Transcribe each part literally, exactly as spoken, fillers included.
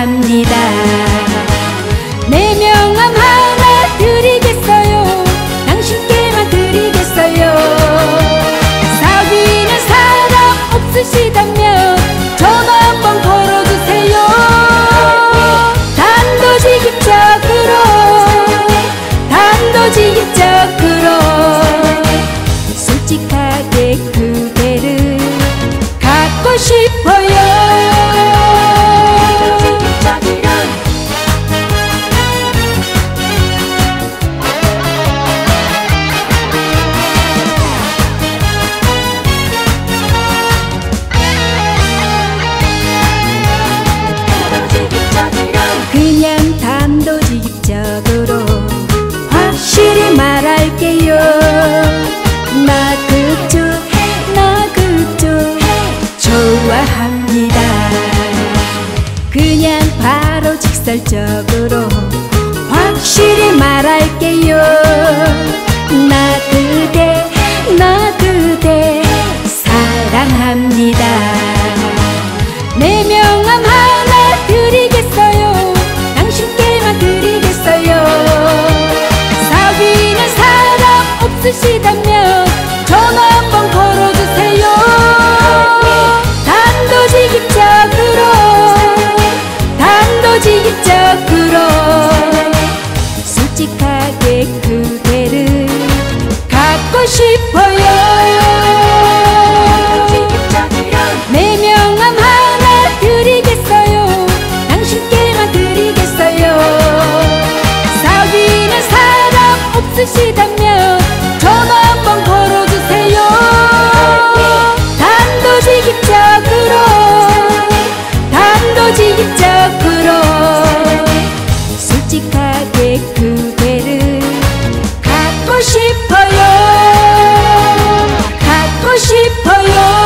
사랑합니다. 내 명함 하나 드리겠어요. 당신께만 드리겠어요. 사귀는 사람 없으시다면 전화 한번 걸어주세요. 단도직입적으로 단도직입적으로 솔직하게 그대를 갖고 싶어요. 그냥 단도직입적으로 확실히 말할게요. 나 그쪽 나 그쪽 좋아합니다. 그냥 바로 직설적으로 확실히 말할게요. 나 그대 나 그대 사랑합니다. 내 명함 하나 드리겠어요. 당신께만 드리겠어요. 사귀는 사람 없으시다면 전화 한번 걸어주세요. 단도직입적으로 단도직입적으로 솔직하게 그대를 갖고 싶어요. 내 명함 하나 드리겠어요. 당신께만 드리겠어요. 사귀는 사람 없으시다면 전화 한번 걸어주세요. 단도직입적으로 단도직입적으로 솔직하게 그대를 갖고 싶어요. 갖고 싶어요.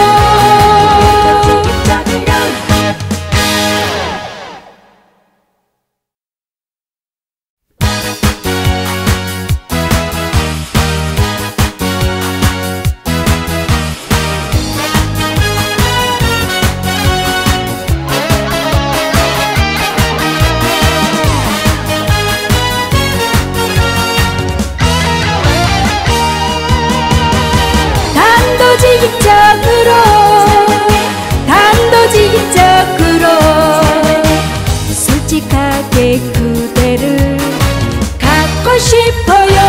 단도직입적으로 단도직입적으로 솔직하게 그대를 갖고 싶어요.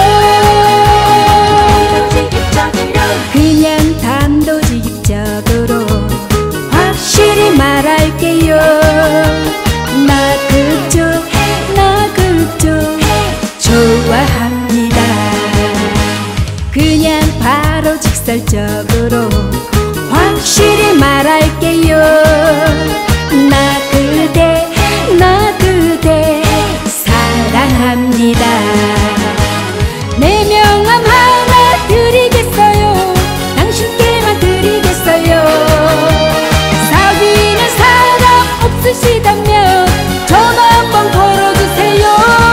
그냥 단도직입적으로 확실히 말할게요. 나 그쪽 나 그쪽 좋아합니다. 그냥 바로 직설적으로 확실히 말할게요. 나 그대 나 그대 사랑합니다. 내 명함 하나 드리겠어요. 당신께만 드리겠어요. 사귀는 사람 없으시다면 전화 한번 걸어주세요.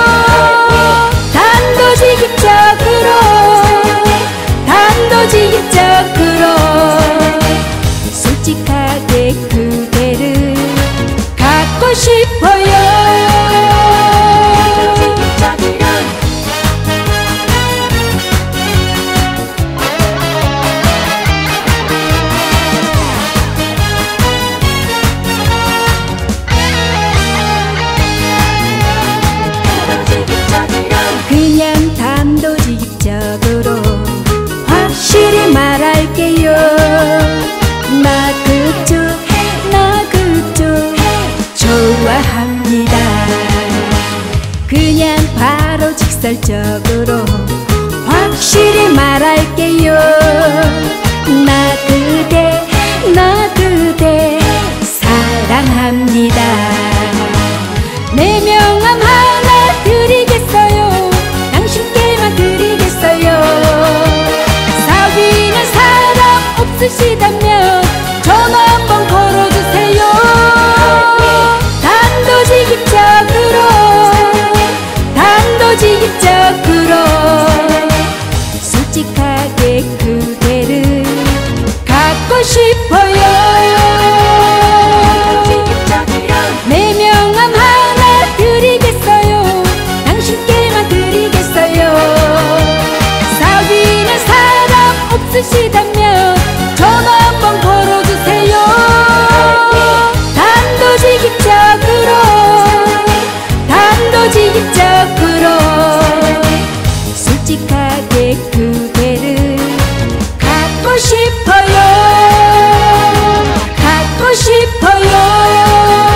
단도직입적으로 단도직입적으로 솔직하게 그대를 갖고 싶어요. 그냥 단도직입적으로 확실히 말할게요. 나 그쪽 나 그쪽 좋아합니다. 그냥 바로 직설적으로 확실히 말할게요. 나 그대 나 그대 사랑합니다. 내 명함 하나 드리겠어요. 당신께만 드리겠어요. 사귀는 사람 없으시다면 전화 한번 걸어주세요. 단도직입적으로 단도직입적으로 단도직입적으로 단도직입적으로 솔직하게 그대를 갖고 싶어요. 갖고 싶어요.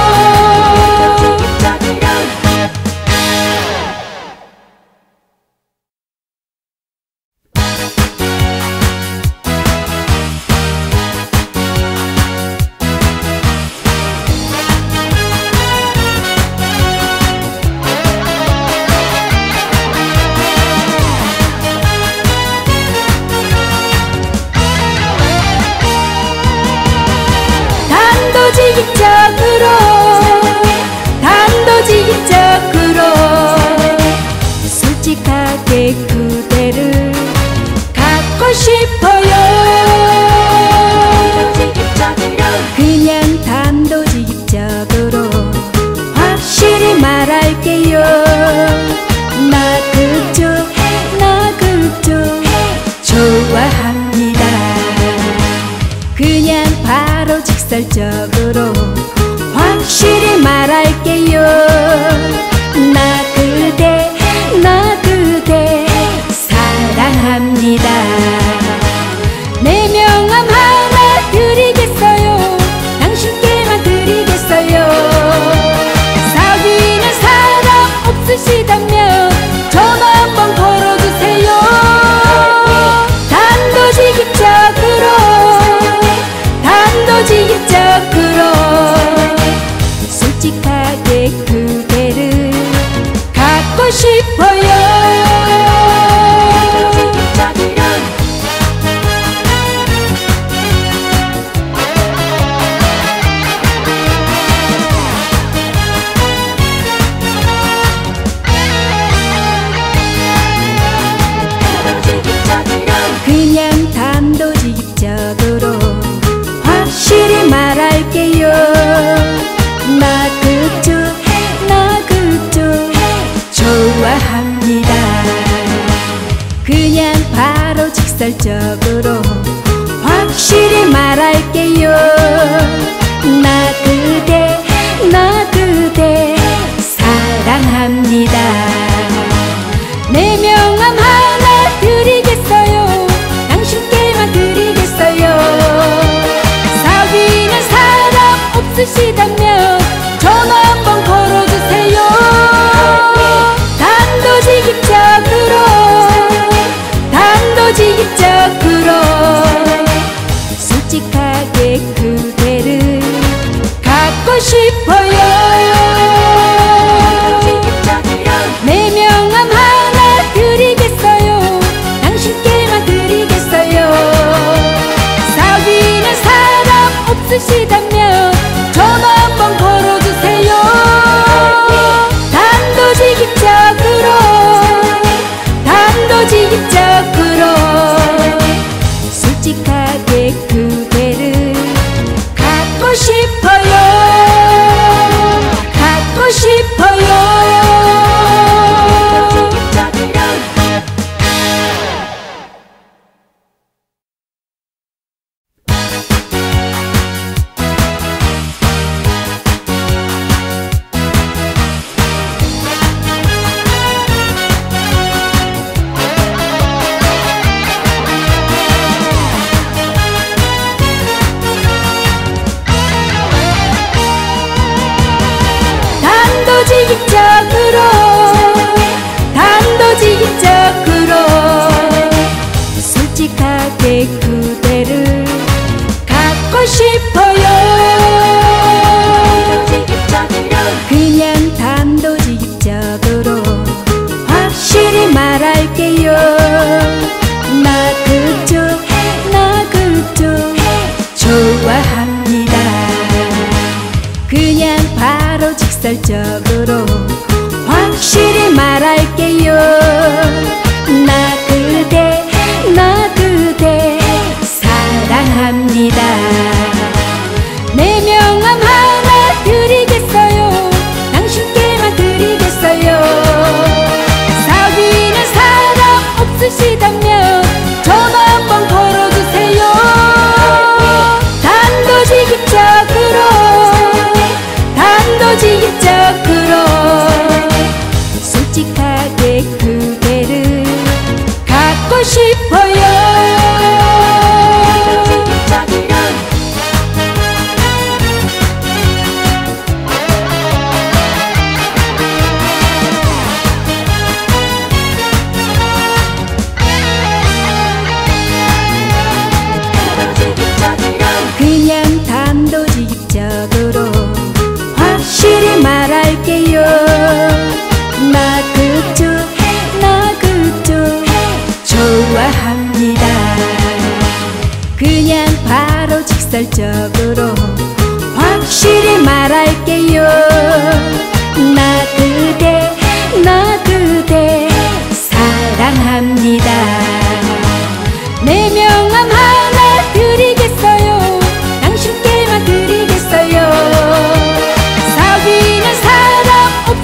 단도직입적으로 단도직입적으로 솔직하게 그대를 갖고 싶어요. 그냥 단도직입적으로 확실히 말할게요. 나 그쪽 나 그쪽 좋아합니다. 그냥 바로 직설적으로 확실히 말할게요. 나 그대 나 그대 사랑합니다. 내 명함 하나 드리겠어요. 당신께만 드리겠어요. 사귀는 사람 없으시다면 전화 한번 걸어주세요. 단도직입적으로 단도직입적으로 솔직하게 그대를 갖고 싶어요. 그냥 단도직입적으로 확실히 말할게요. 나 그쪽 나 그쪽 좋아합니다. 그냥 바로 직설적으로 확실히 말할게요. 나 그대 나 그대 사랑합니다. 내 명함 하나 드리겠어요. 당신께만 드리겠어요. 사귀는 사람 없으시다면 전화 한번 걸어주세요. 단도직입적으로 단도직입적으로 솔직하게 그대를 갖고 싶어요. 내 명함 하나 드리겠어요. 당신께만 드리겠어요. 사귀는 사람 없으시다면 전화 한번 걸어주세요. 단도직입적으로 단도직입적으로 솔직하게 그대를 갖고 싶어요. 갖고 싶어요. 단도직입적으로 단도직입적으로 솔직하게 그대를 갖고 싶어요. 그냥 단도직입적으로 확실히 말할게요. 나 그쪽 나 그쪽 좋아합니다. 그냥 바로 직설적으로 확실히 말할게요. 나 그대 나 그대 사랑합니다. 내 명함 하나 드리겠어요. 당신께만 드리겠어요. 사귀는 사람 없으시다면 전화 한번 걸어주세요. 단도직입적으로 단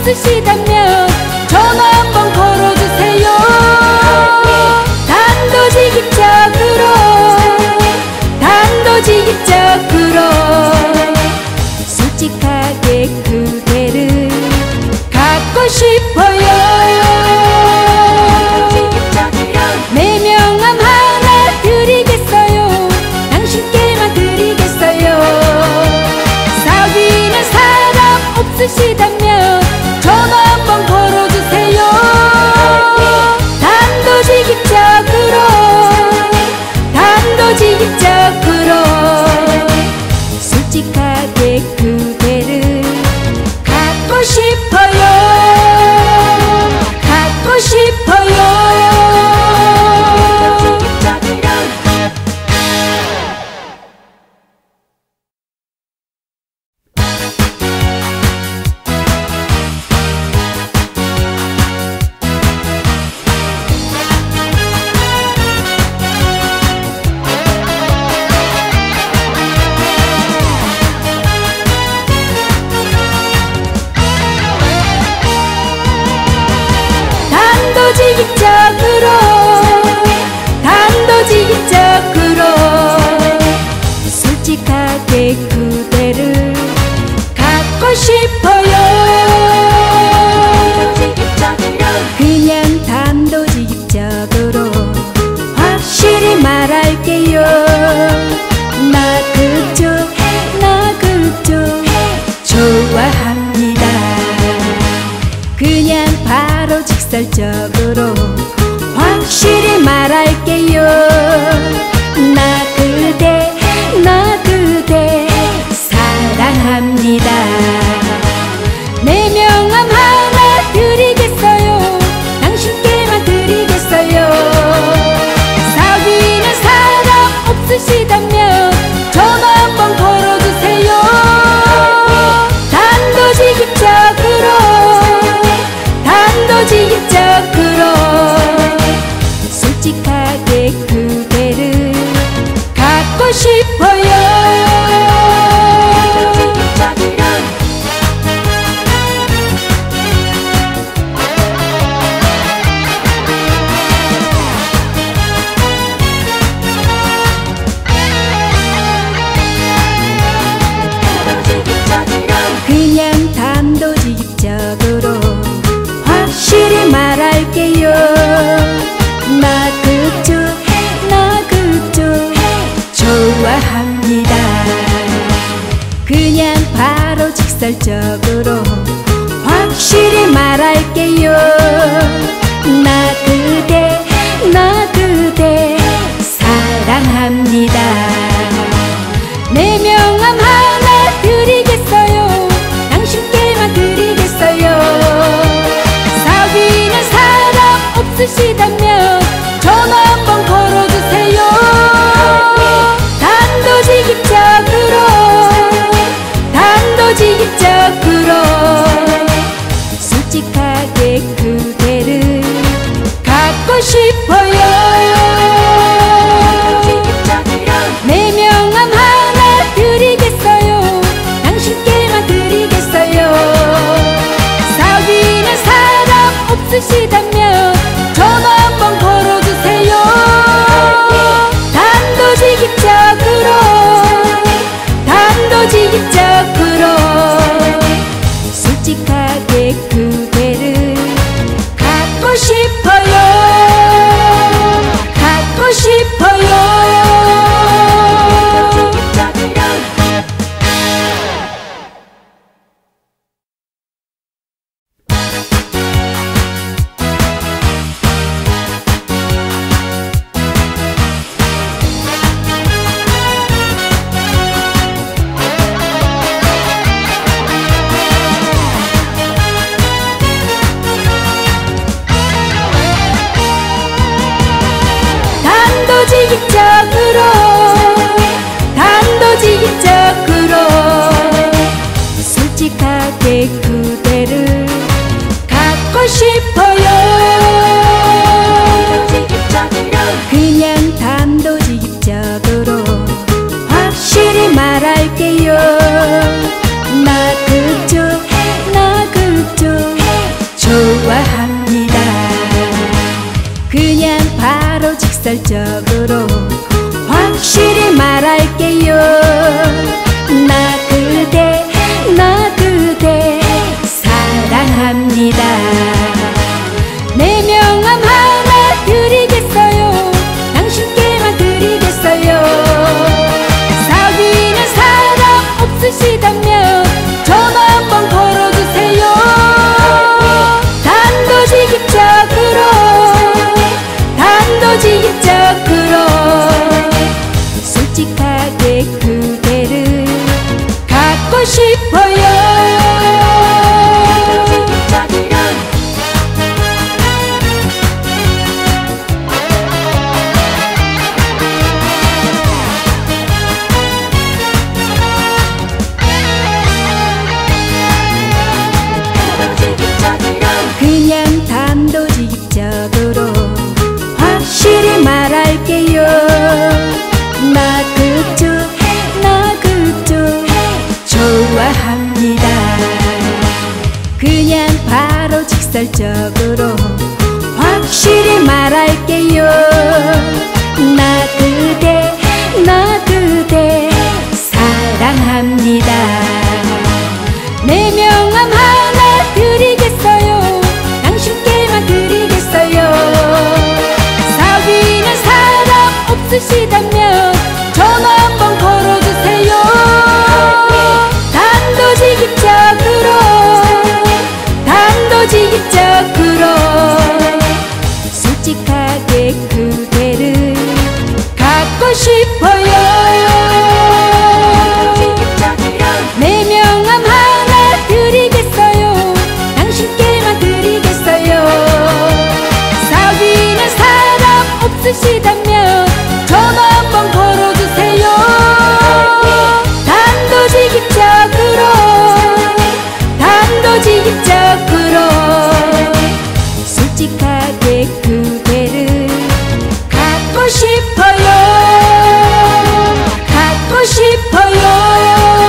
없으시다면 전화 한번 걸어주세요. 단도직입적으로 단도직입적으로 솔직하게 그대를 갖고 싶어요. 내 명함 하나 드리겠어요. 당신께만 드리겠어요. 사귀는 사람 없으시다면 전화 한번 걸어주세요. 단도직입적으로 단도직입적으로 솔직하게 그대를 갖고 싶어요. 갖고 싶어요. 단도직입적으로 단도직입적으로 솔직하게 그대를 갖고 싶어요. 그냥 단도직입적으로 확실히 말할게요. 나 그쪽 나 그쪽 좋아합니다. 그냥 바로 직설적으로 확실히 말할게요. 나 그대 나 그대 사랑합니다. 내 명함 하나 드리겠어요. 당신께만 드리겠어요. 사귀는 사람 없으시다면 전화 한번 걸어주세요. 단도직입적으로 단도직입적으로 솔직하게 그대를 갖고 싶어요. 그냥 단도직입적으로 확실히 말할게요. 나 그쪽 나 그쪽 좋아합니다. 그냥 바로 직설적으로 확실히 말할게요. 나 그대 나 그대 사랑합니다. 내 명함 하나 드리겠어요. 당신께만 드리겠어요. 사귀는 사람 없으시다면 전화 한번 걸어주세요. 단도직입적으로 단도직입적으로 솔직하게 그대를 갖고 싶어요. 내 명함 하나 드리겠어요. 당신께만 드리겠어요. 사귀는 사람 없으시다면 전화 한번 걸어주세요. 단도직입적으로 단도직입적으로 솔직하게 그대를 갖고 싶어요. 갖고 싶어요. 단도직입적으로 단도직입적으로 솔직하게 그대를 갖고 싶어요. 그냥 단도직입적으로 확실히 말할게요. 나 그쪽 나 그쪽 그냥 바로 직설적으로 확실히 말할게요. 나 그대 나 그대 사랑합니다. 내 명함 하나 드리겠어요. 당신께만 드리겠어요. 사귀는 사람 없으시다면 전화 한번 걸어주세요. 단도직입적으로 단도직입적으로 솔직하게 그대를 갖고 싶어요. 내 명함 하나 드리겠어요. 당신께만 드리겠어요. 사귀는 사람 없으시다면 전화 한번 걸어주세요. 단도직입적으로 단도직입적으로 솔직하게 그대를 갖고 싶어요. 갖고 싶어요.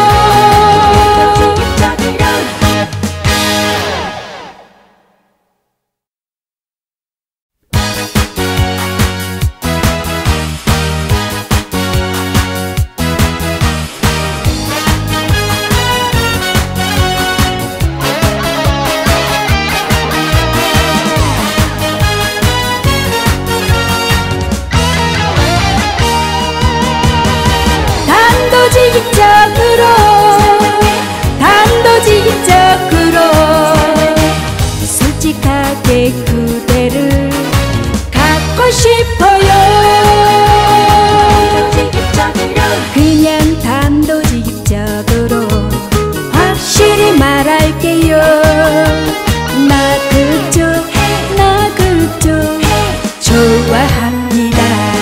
단도직입적으로 단도직입적으로 솔직하게 그대를 갖고 싶어요. 그냥 단도직입적으로 확실히 말할게요. 나 그쪽 나 그쪽 좋아합니다.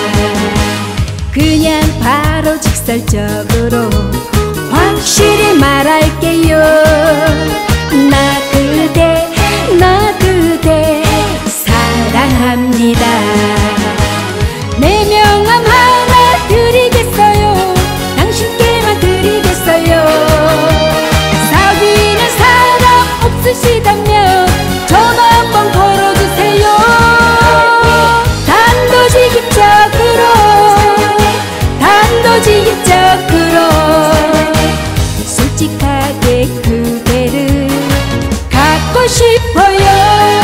그냥 바로 직설적으로 확실히 말할게요. 나 그대 나 그대 사랑합니다. 내 명함 하나 드리겠어요. 당신께만 드리겠어요. 사귀는 사람 없으시다면 전화 한번 걸어주세요. 단도직입적으로 단도직입적으로 솔직하게 그대를 갖고 싶어요.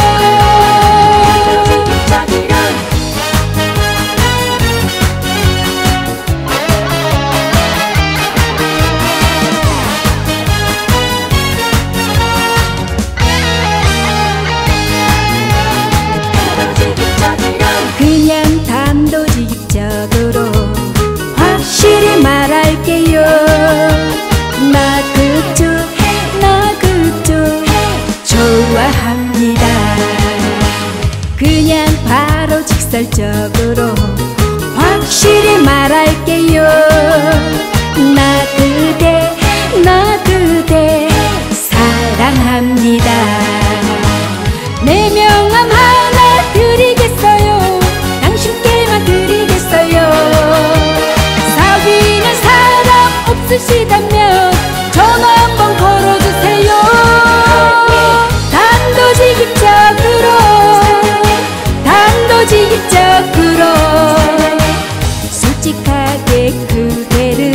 그냥 단도직입적으로 확실히 말할게요. 나 그쪽 나 그쪽 좋아합니다. 그냥 바로 직설적으로 확실히 말할게요. 나 그대 나 그대 사랑합니다. 내 명함 하나 드리겠어요. 당신께만 드리겠어요. 사귀는 사람 없으시다면 전화 한번 걸어주세요. 단도직입적으로 단도직입적으로 솔직하게 그대를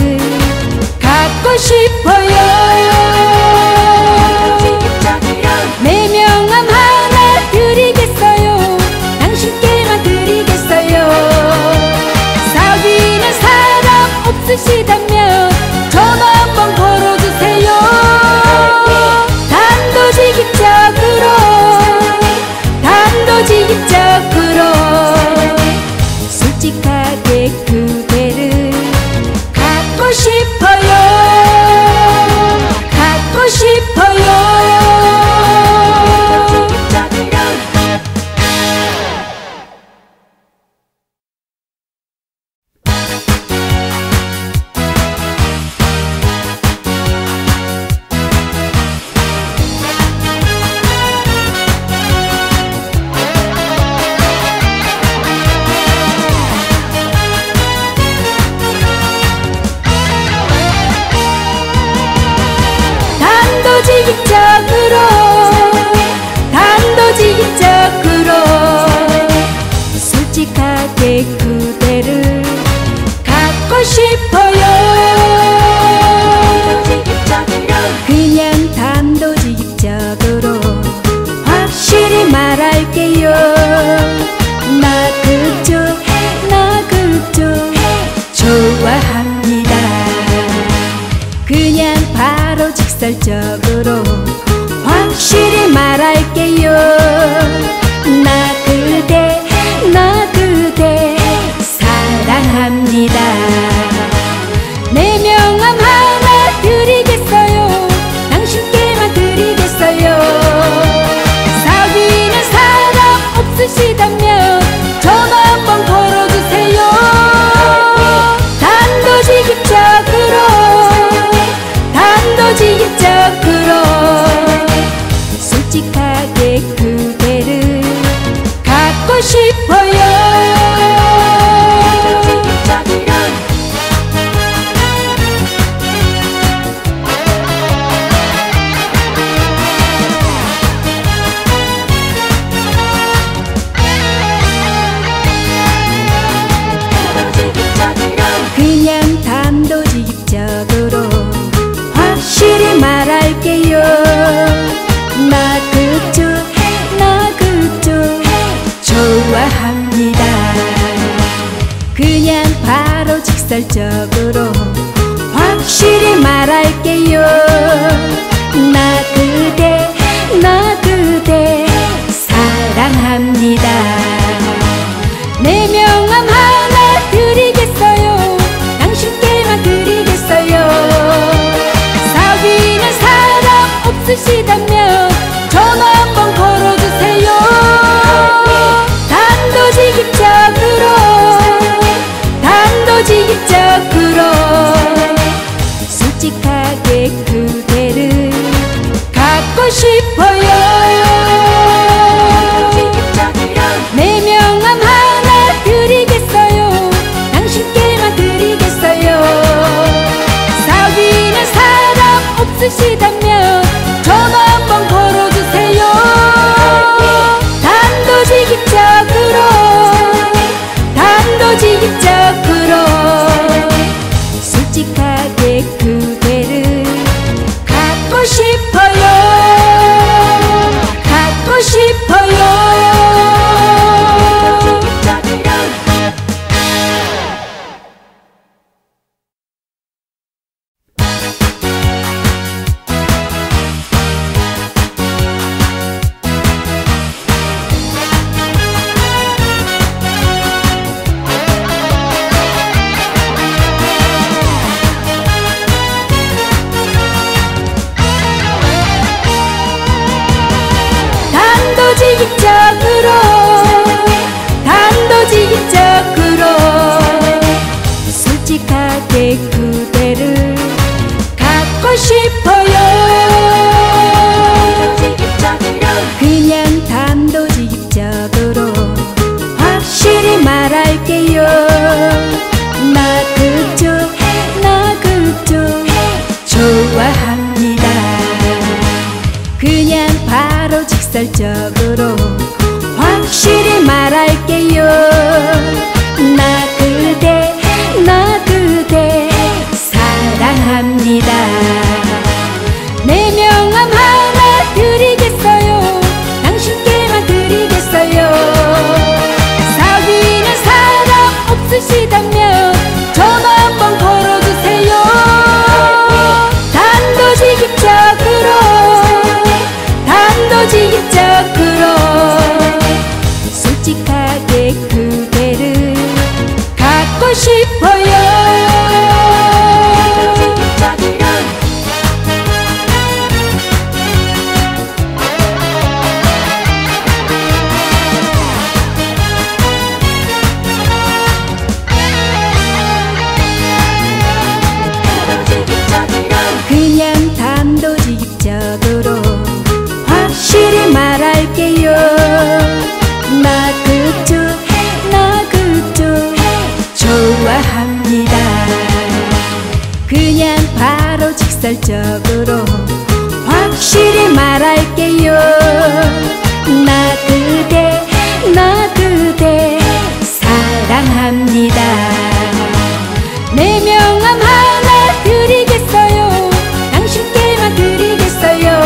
싶어요. 그냥 단도직입적으로 확실히 말할게요. 나 그쪽 나 그쪽 좋아합니다. 그냥 바로 직설적으로 확실히 말할게요. 나 그대 나 그대 사랑합니다. 내 명함 하나 드리겠어요. 당신께만 드리겠어요. 사귀는 사람 없으시다면 전화 한번 걸어주세요. 단도직입적으로 단도직입적으로 솔직하게 그대를 갖고 싶어요. 그냥 단도직입적으로 확실히 말할게요. 나 그쪽 나 그쪽 좋아합니다. 그냥 바로 직설적으로 확실히 말할게요. 나 그대 나 그대 사랑합니다. 내 명함 하나 드리겠어요. 당신께만 드리겠어요.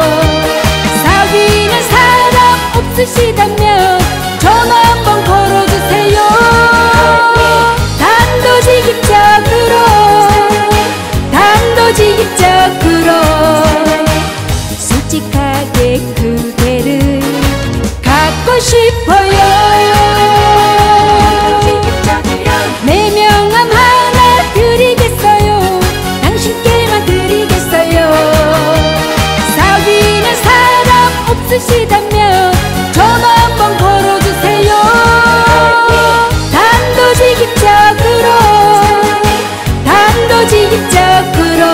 사귀는 사람 없으시다면 전화 한번 걸어주세요. 단도직입적으로 단도직입적으로 솔직하게 그대를 갖고 싶어요. 내 명함 하나 드리겠어요. 당신께만 드리겠어요. 사귀는 사람 없으시다면 전화 한번 걸어주세요. 단도직입적으로 단도직입적으로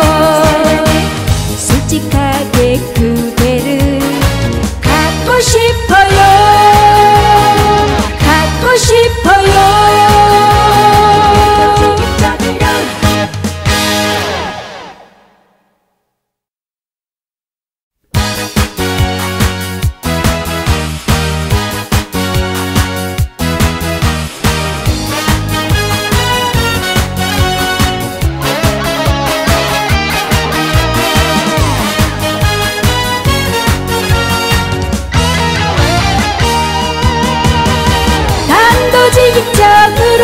솔직하게 그대를 갖고 싶어요. 갖고 싶어요. 단도직입적으로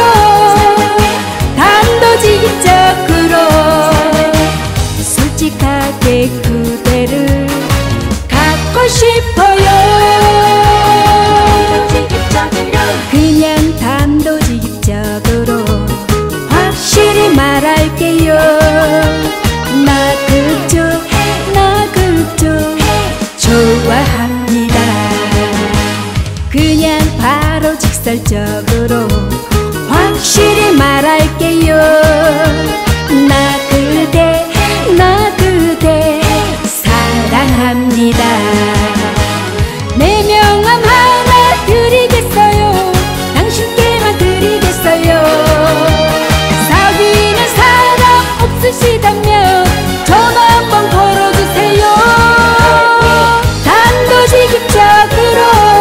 단도직입적으로 솔직하게 그대를 갖고 싶어요. 그냥 단도직입적으로 확실히 말할게요. 나 그쪽 나 그쪽 좋아합니다. 그냥 바로 직설적으로 확실히 말할게요. 나 그대 나 그대 사랑합니다. 내 명함 하나 드리겠어요. 당신께만 드리겠어요. 사귀는 사람 없으시다면 전화 한번 걸어주세요. 단도직입적으로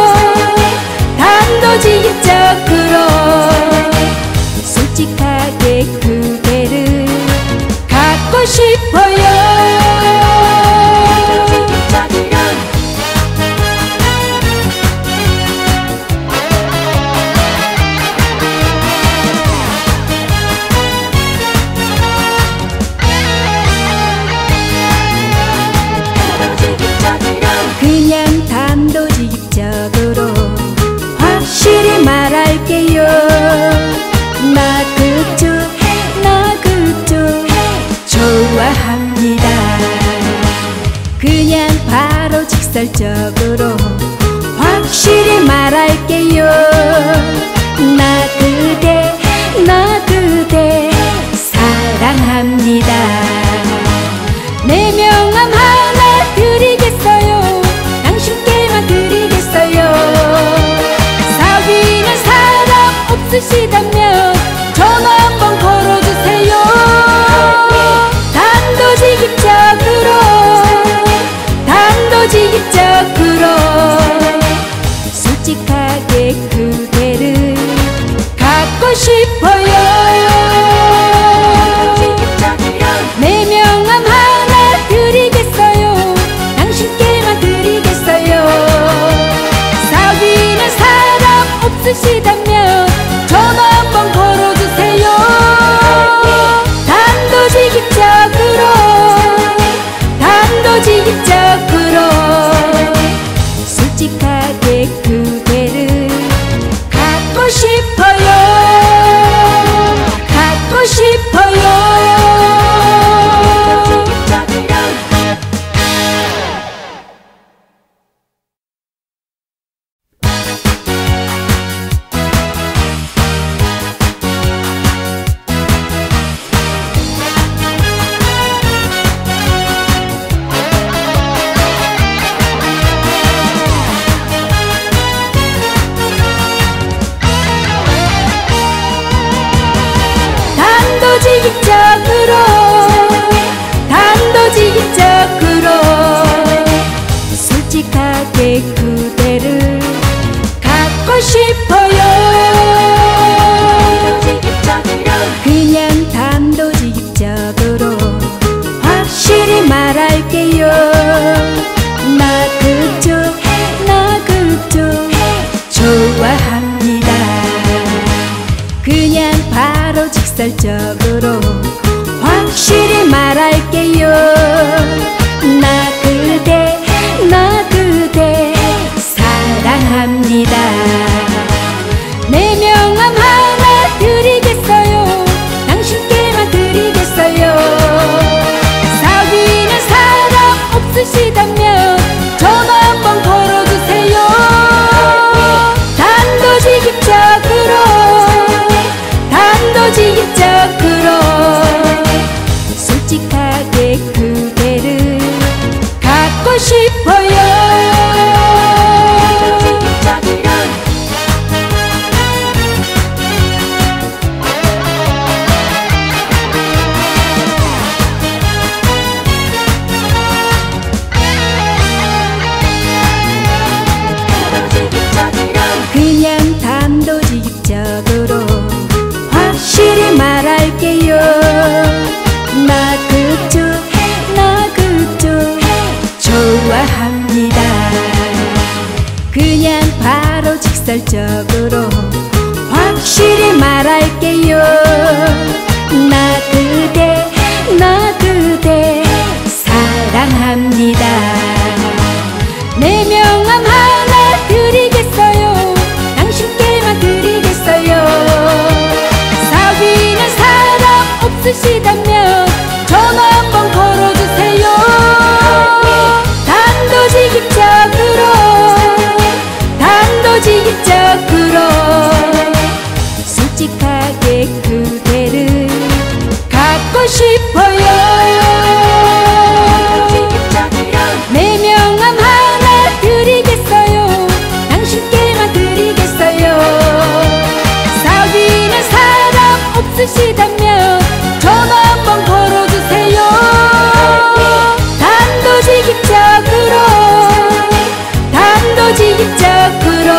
단도직입적으로 솔직하게 그대를 갖고 싶어요. 그냥 단도직입적으로 확실히 말할게요. 나 그쪽 나 그쪽 좋아합니다. 그냥 바로 직설적으로 확실히 말할게요. 나 그대 나 그대 사랑합니다. 내 솔직하게 그대를 갖고 싶어요. 그냥 단도직입적으로 확실히 말할게요. 나 그쪽 나 그쪽 좋아합니다. 그냥 바로 직설적으로 확실히 말할게요. 나 그대 나 그대 사랑합니다. 내 명함 하나 드리겠어요. 당신께만 드리겠어요. 사귀는 사람 없으시다면 전화 한번 걸어주세요. 단도직입적으로 단도직입적으로 솔직하게 그대를 갖고 싶어요. 그냥 단도직입적으로 확실히 말할게요. 나 그쪽 나 그쪽 좋아합니다. 그냥 바로 직설적으로 확실히 말할게요. 나 그대 나 그대 사랑합니다. 내 명함 하나 드리겠어요. 당신께만 드리겠어요. 사귀는 사람 없으시다면 전화 한번 걸어주세요. 단도직입적으로 단도직입적으로 솔직하게 그대를 갖고 싶어요. 내 명함 하나 드리겠어요. 당신께만 드리겠어요. 사귀는 사람 없으시다면 전화 한번 걸어주세요. 단도직입적으로 단도직입적으로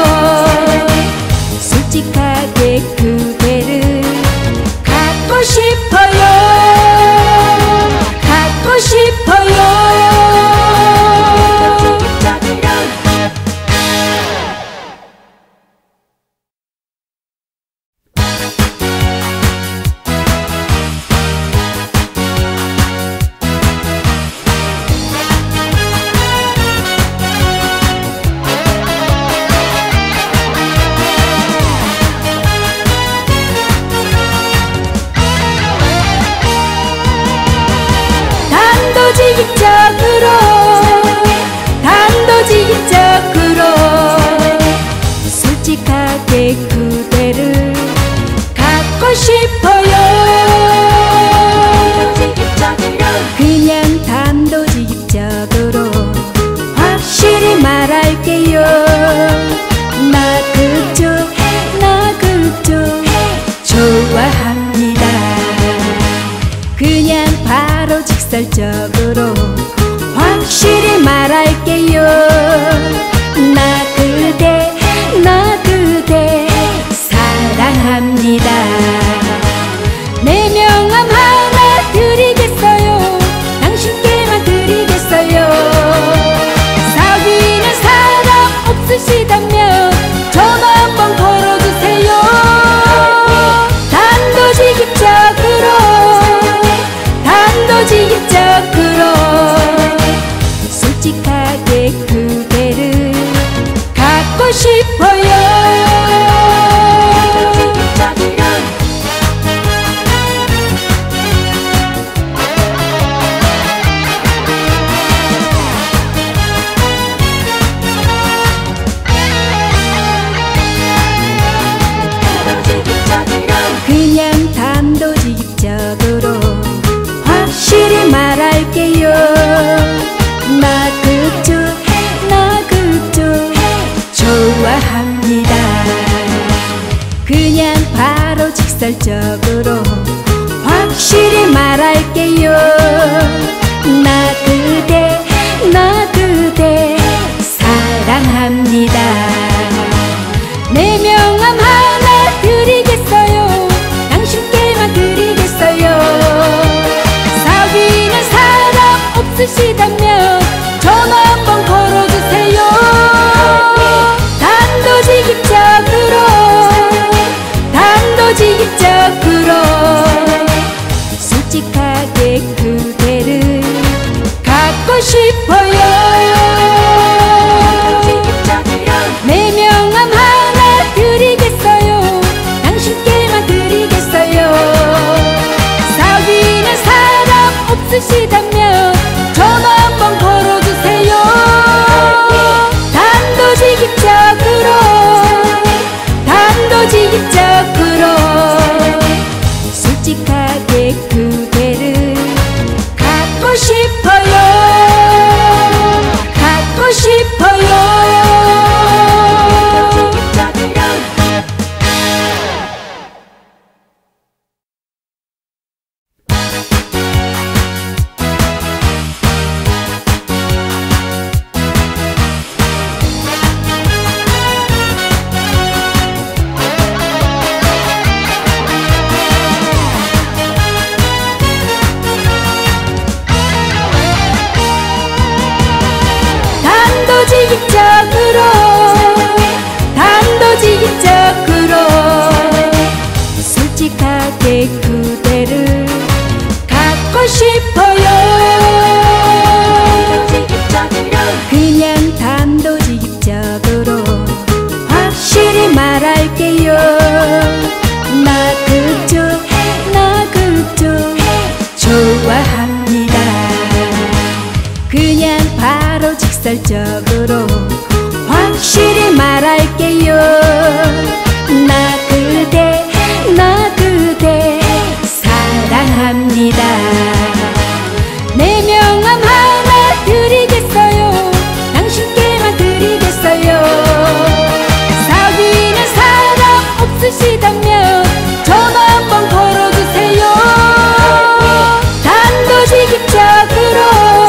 솔직하게 그대를 갖고 싶어요. 갖고 싶어요. 단도직입적으로 단도직입적으로 솔직하게 그대를 갖고 싶어요. 그냥 단도직입적으로 확실히 말할게요. 나 그쪽 나 그쪽 좋아합니다. 그냥 바로 직설적으로 확실히 말할게요. 나 그대 나 그대 사랑합니다. 내 명함 하나 드리겠어요. 당신께만 드리겠어요. 사귀는 사람 없으시다면 전화 한번 걸어주세요. 단도직입적으로 단도직입적으로 솔직하게 그대를 갖고 싶어요. 그냥 단도직입적으로 확실히 말할게요. 나 그쪽 나 그쪽 좋아합니다. 그냥 바로 직설적으로 확실히 말할게요. 나 그대 나 그대 사랑합니다. 사랑합니다. 내 명함 하나 드리겠어요. 당신께만 드리겠어요. 사귀는 사람 없으시다면 전화 한번 걸어주세요. 단도직입적으로 단도직입적으로 솔직하게 그대를 갖고 싶어요. 내 명함 하나 드리겠어요. 당신께만 드리겠어요. 사귀는 사람 없으시다면 전화 한번 걸어주세요. 단도직입적으로 단도직입적으로 솔직하게 그대를 갖고 싶어요. 갖고 싶어요. 단도직입적으로 단도직입적으로 솔직하게 그대를 갖고 싶어요. 그냥 단도직입적으로 확실히 말할게요. 나 그쪽 나 그쪽 좋아합니다. 그냥 바로 직설적으로 확실히 말할게요. 나 그대 나 그대 사랑합니다. 내 명함 하나 드리겠어요. 당신께만 드리겠어요. 사귀는 사람 없으시다면 전화 한번 걸어주세요. 단도직입적으로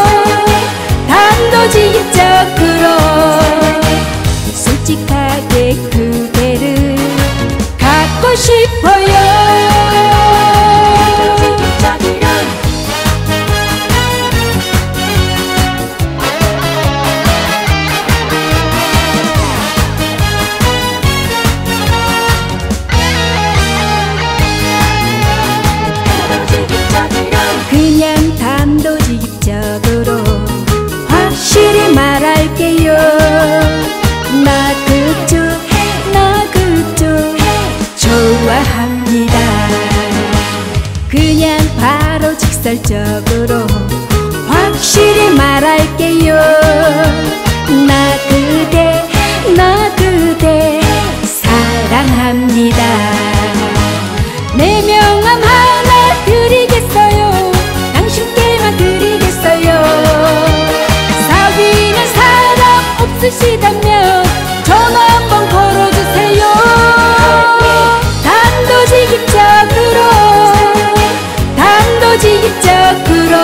단도직입적으로 솔직하게 그대를 갖고 싶어요. 그냥 단도직입적으로 확실히 말할게요. 나 그쪽 나 그쪽 좋아합니다. 그냥 바로 직설적으로 확실히 말할게요. 나 그대 나 그대 사랑합니다. 내 명함 하나 드리겠어요. 당신께만 드리겠어요. 사귀는 사람 없으시다면 전화 한번 걸어주세요. 단도직입적으로 단도직입적으로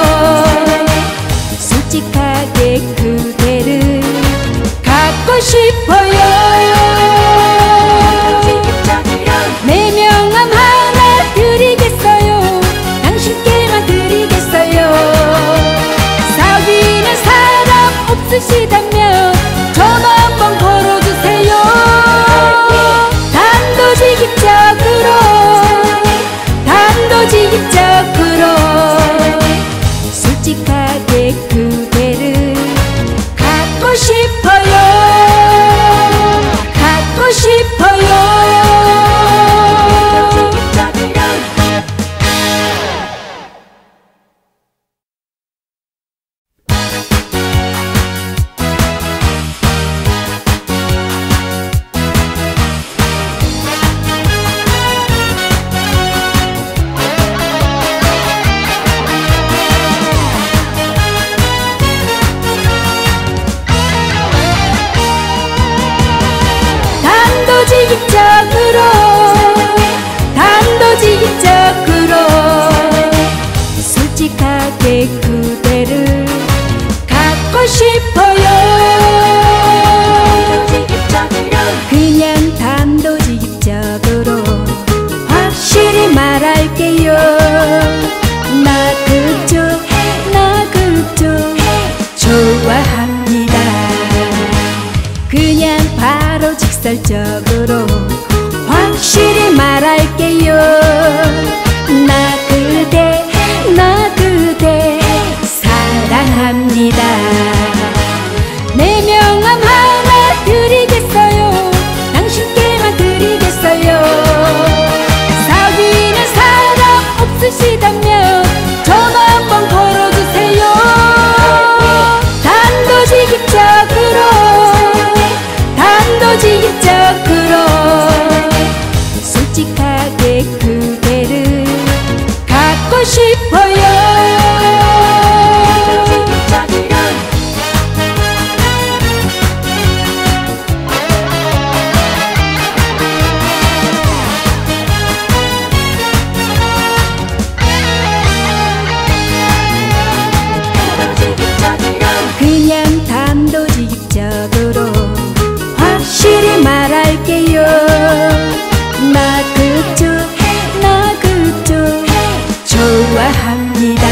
솔직하게 그대를 갖고 싶어요. 내 명함 하나 드리겠어요. 당신께만 드리겠어요. 사귀는 사람 없으시다면 전화 한번 걸어주세요. 단도직입적으로 단도직입적으로 솔직하게 그대를 갖고 싶어요. 갖고 싶어요. 단도직입적으로 단도직입적으로 솔직하게 그대를 갖고 싶어요. 그냥 바로 직설적으로 확실히 말할게요. 나 그대 나 그대 사랑합니다. 내 명함 하나 드리겠어요. 당신께만 드리겠어요. 사귀는 사람 없으시다면 전화 한번 걸어주세요. 단도직입적으로 단도직입적으로 솔직하게 그대를 갖고 싶어요. 그냥 단도직입적으로 확실히 말할게요. 나 그쪽 나 그쪽 좋아합니다.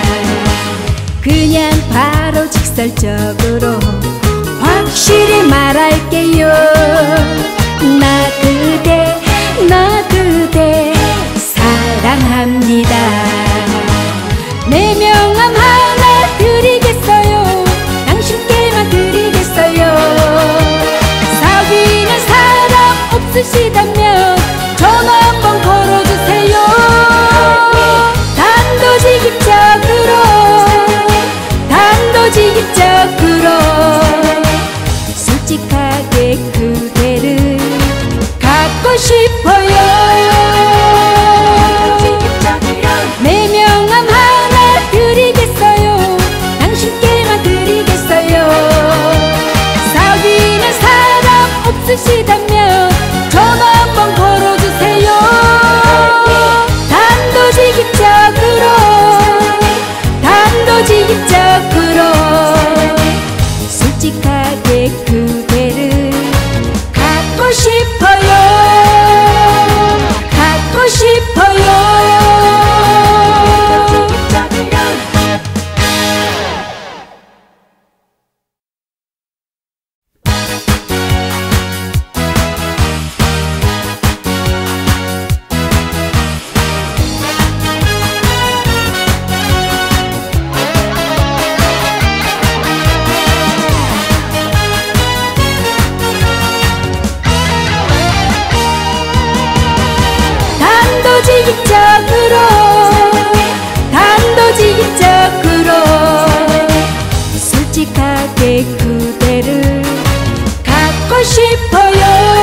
그냥 바로 직설적으로 확실히 말할게요. 나 그대 나 그대 사랑합니다. 내 명함 하나 드리겠어요. 당신께만 드리겠어요. 사귀는 사람 없으시다면 전화 한번 걸어주세요. 단도직입적으로 단도직입적으로 솔직하게 그대를 갖고 싶어요. 내 명함 하나 드리겠어요. 당신께만 드리겠어요. 사귀는 사람 없으시다면 전화 한번 걸어주세요. 단도직입적으로 단도직입적으로 솔직하게 그대를 갖고 싶어요. 갖고 싶어요. 단도직입적으로 단도직입적으로 솔직하게 그대를 갖고 싶어요.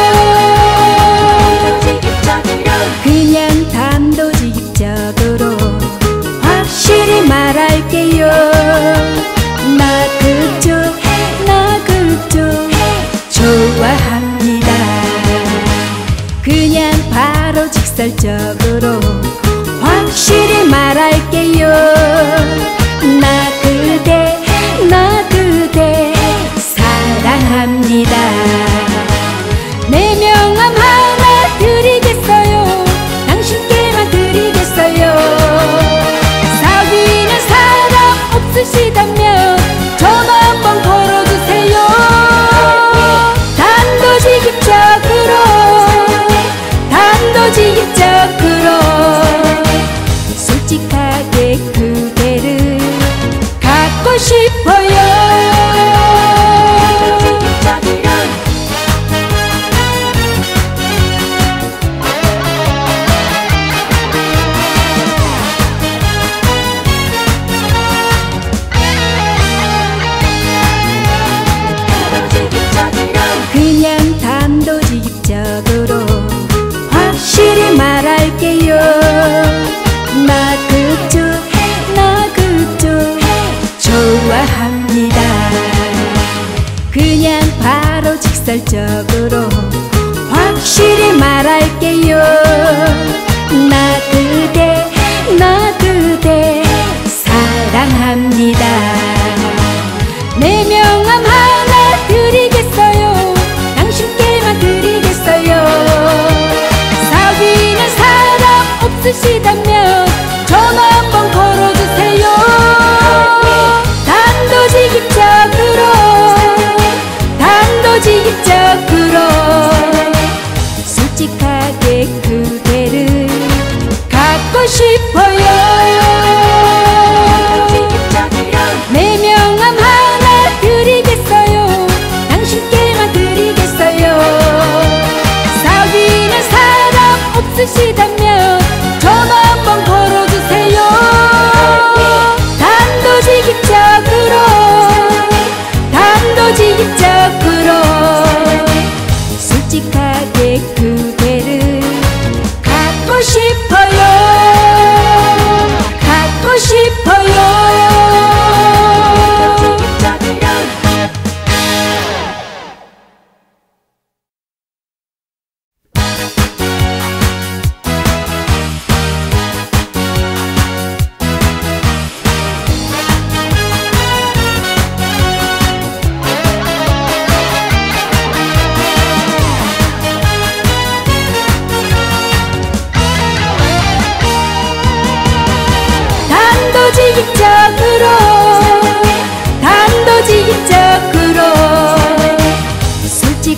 그냥 단도직입적으로 확실히 말할게요. 나 그쪽 나 그쪽 좋아합니다. 그냥 바로 직설적으로 확실히 말할게요. 나 그대 나 그대 사랑합니다. 내 명함 하나 드리겠어요. 당신께만 드리겠어요. 사귀는 사람 없으시다면 전화 한번 걸어주세요. 단도직입적으로 단도직입적으로 솔직하게 그대를 갖고 싶어요. 그냥 단도직입적으로 확실히 말할게요. 나 그쪽 나 그쪽 좋아합니다. 그냥 바로 직설적으로 확실히 말할게요. 나 그대 나 그대 사랑합니다. 내 명함 하나 드리겠어요. 당신께만 드리겠어요. 사귀는 사람 없으시다면 전화 한번 걸어주세요. 단도직입적으로 단도직입적으로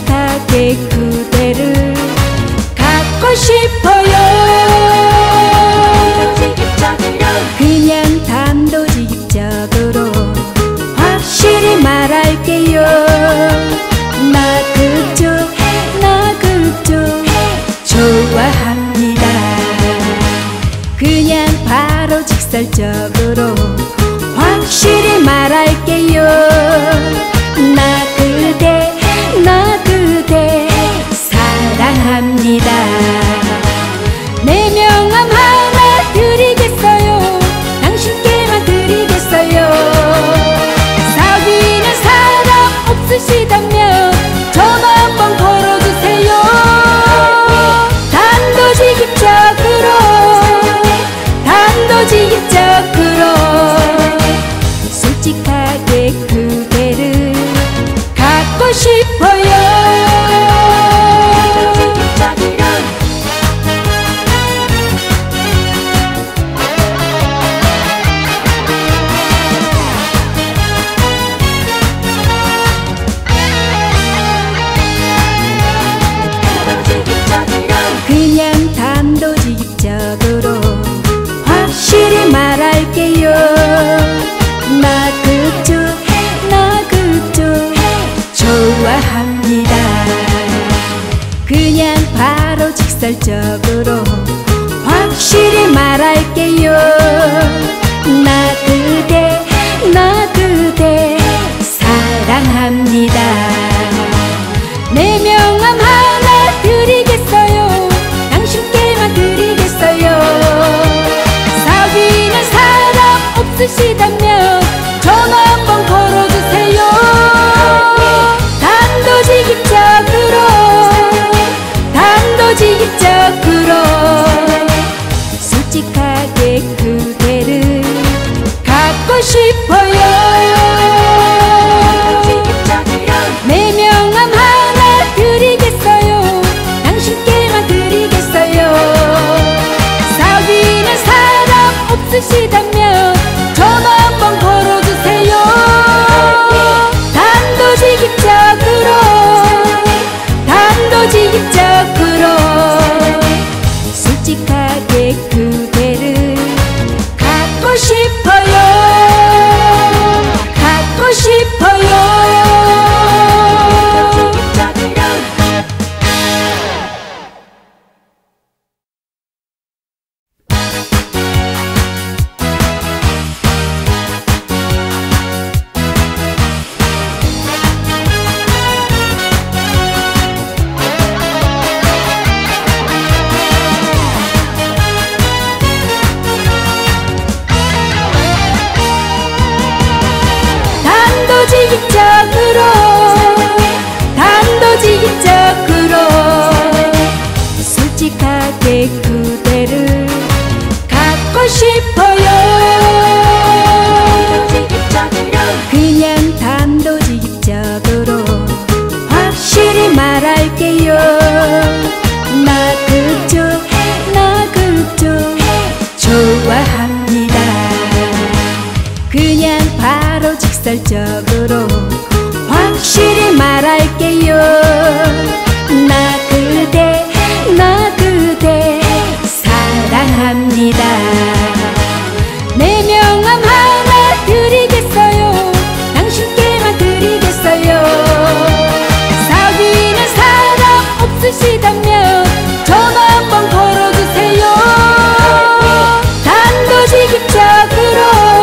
솔직하게 그대를 갖고 싶어요. 그냥 단도직입적으로 확실히 말할게요. 나 그쪽 나 그쪽 좋아합니다. 그냥 바로 직설적으로 확실히 말할게요. 나 그대 나 그대 사랑합니다. 내 명함 하나 드리겠어요. 당신께만 드리겠어요. 사귀는 사람 없으시다면 전화 한번 걸어주세요. 단도직입적으로 단도직입적으로 솔직하게 그대를 갖고 싶어요. 그냥 단도직입적으로 확실히 말할게요. 나 그쪽 나 그쪽 좋아합니다. 그냥 바로 직설적으로 확실히 말할게요. 나 그대 나 그대 사랑합니다. 내 명함 하나 드리겠어요. 당신께만 드리겠어요. 사귀는 사람 없으시다면 전화 한번 걸어주세요. 단도직입적으로 단도직입적으로 솔직하게 그대를 갖고 싶어요. 내 명함 하나 드리겠어요. 당신께만 드리겠어요. 사귀는 사람 없으시다면 전화 한번 걸어주세요. 단도직입적으로 단도직입적으로 솔직하게 그대를 갖고 싶어요. 갖고 싶어요. 단도직입적으로 단도직입적으로 솔직하게 그대를 갖고 싶어요. 그냥 단도직입적으로 확실히 말할게요. 나 그쪽 나 그쪽 좋아합니다. 그냥 바로 직설적으로 확실히 말할게요. 나 그대 나 그대 사랑합니다. 내 명함 하나 드리겠어요. 당신께만 드리겠어요. 사귀는 사람 없으시다면 전화 한번 걸어주세요. 단도직입적으로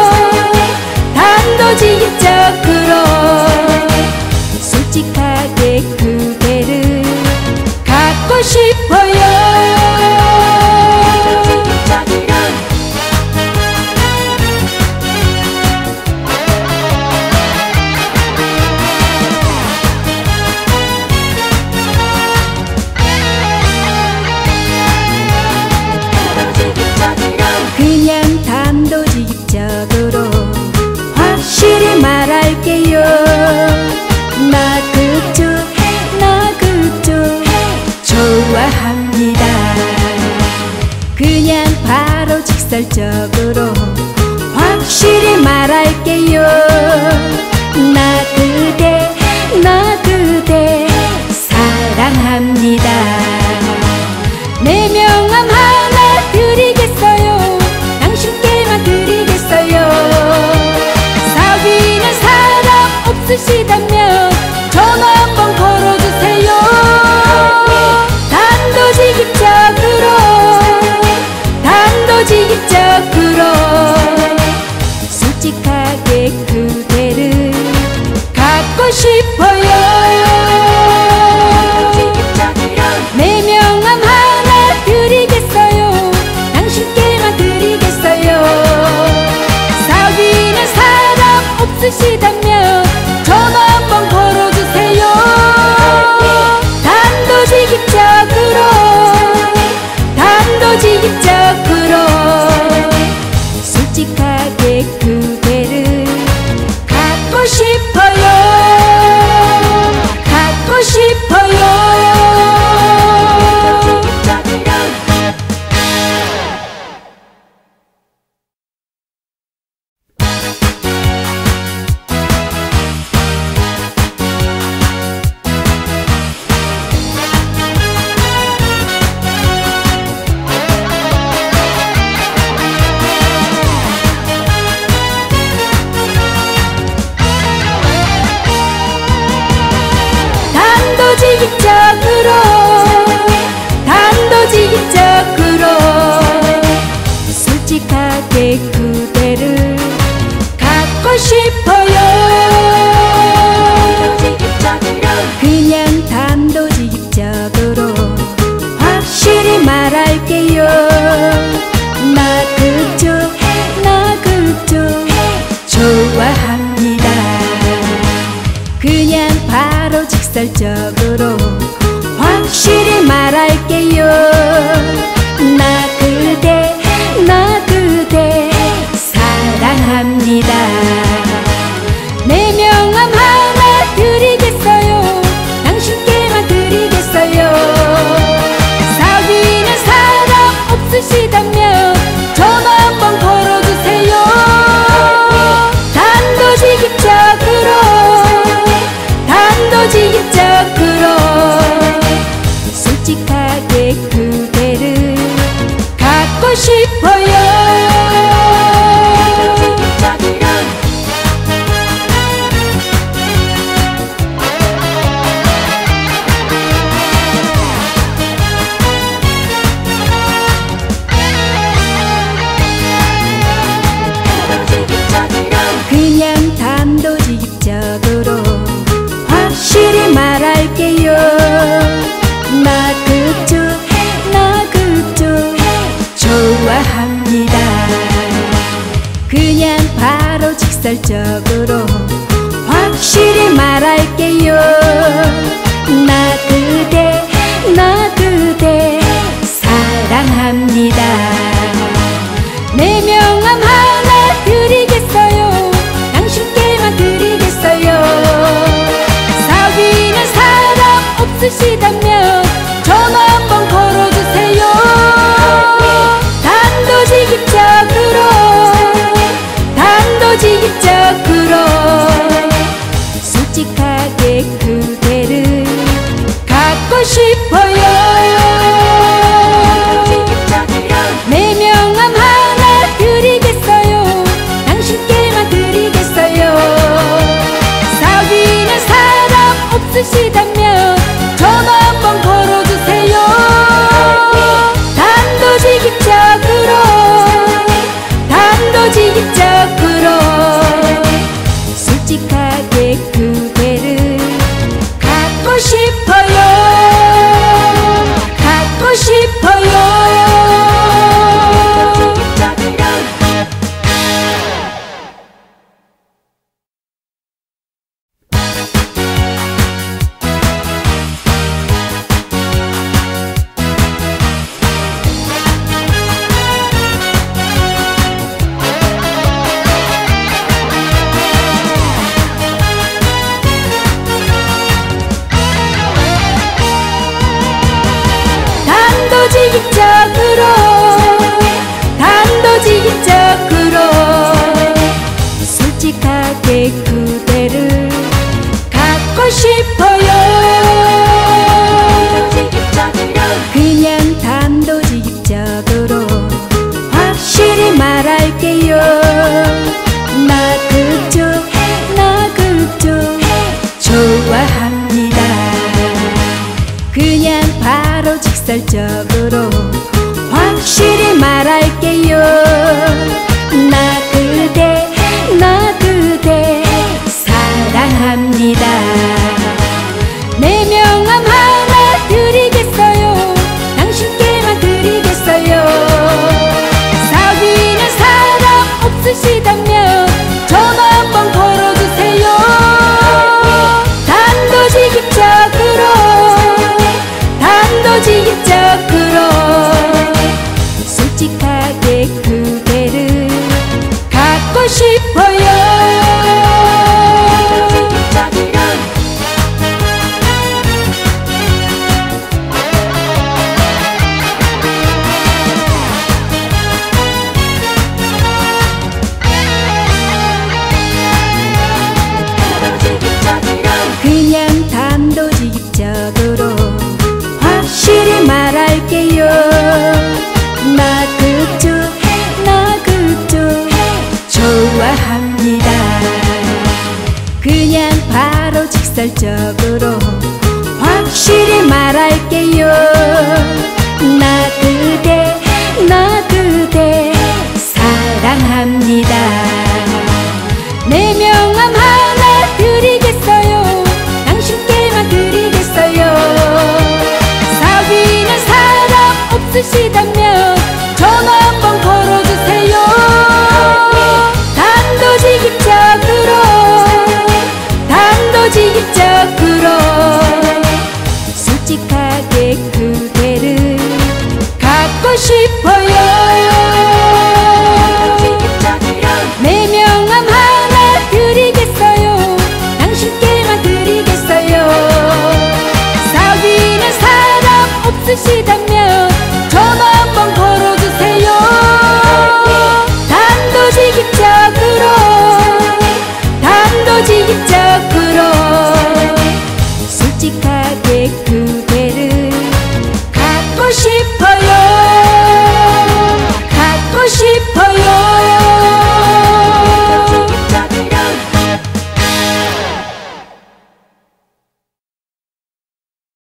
단도직입적으로 솔직하게 그대를 갖고 싶어요. 그냥 단도직입적으로 확실히 말할게요. 나 그쪽 나 그쪽 좋아 사랑합니다. 내 명함 하나 드리겠어요. 당신께만 드리겠어요. 사귀는 사람 없으시다면 전화 한번 걸어주세요. 단도직입적으로 단도직입적으로 솔직하게 그대를 갖고 싶어요. 내 명함 하나 드리겠어요. 당신께만 드리겠어요. 사귀는 사람 없으시다면 전화 한번 걸어주세요. 단도직입적으로 단도직입적으로 솔직하게 그대를 갖고 싶어요. 갖고 싶어요. 단도직입적으로 단도직입적으로 솔직하게 그대를 갖고 싶어요. 그냥 단도직입적으로 확실히 말할게요. 나 그쪽 나 그쪽 좋아합니다. 그냥 바로 직설적으로 확실히 말할게요. 나 그대 나 그대 사랑합니다. 내 명함 하나 드리겠어요. 당신께만 드리겠어요. 사귀는 사람 없으시다면 전화 한번 걸어주세요. 단도직입적으로 단도직입적으로 솔직하게 그대를 갖고 싶어요. 그냥 단도직입적으로 확실히 말할게요. 나 그쪽 나 그쪽 좋아합니다. 그냥 바로 직설적으로 확실히 말할게요. 나 그대 나 그대 사랑합니다. 내 명함 하나 드리겠어요. 당신께만 드리겠어요. 사귀는 사람 없으시다면 전화 한번 걸어주세요. 단도직입적으로 단도직입적으로 솔직하게 그대를 갖고 싶어요. 내 명함 하나 드리겠어요. 당신께만 드리겠어요. 사귀는 사람 없으시다면 전화 한번 걸어주세요. 단도직입적으로 단도직입적으로 솔직하게 그대를 갖고 싶어요. 갖고 싶어요. 단도직입적으로 단도직입적으로 솔직하게 그대를 갖고 싶어요. 직설적으로 확실히 말할게요. 나 그대 나 그대 사랑합니다. 내 명함 하나 드리겠어요. 당신께만 드리겠어요. 사귀는 사람 없으시다면 전화 한번 걸어주세요. 단도직입적으로 단도직입적으로 솔직하게 그대를 갖고 싶어요. 그냥 단도직입적으로 확실히 말할게요. 나 그쪽 나 그쪽 좋아합니다. 그냥 바로 직설적으로 확실히 말할게요. 나 그대 나 그대 사랑합니다. 내 명함 하나 드리겠어요. 당신께만 드리겠어요. 사귀는 사람 없으시다면 전화 한번 걸어주세요. 단도직입적으로 단도직입적으로 솔직하게 그대를 갖고 싶어요.